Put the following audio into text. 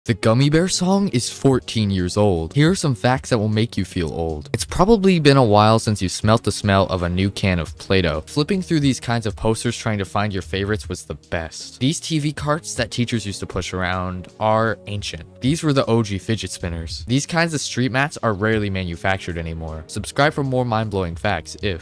The Gummy Bear song is 14 years old. Here are some facts that will make you feel old. It's probably been a while since you smelt the smell of a new can of Play-Doh. Flipping through these kinds of posters trying to find your favorites was the best. These TV carts that teachers used to push around are ancient. These were the OG fidget spinners. These kinds of street mats are rarely manufactured anymore. Subscribe for more mind-blowing facts if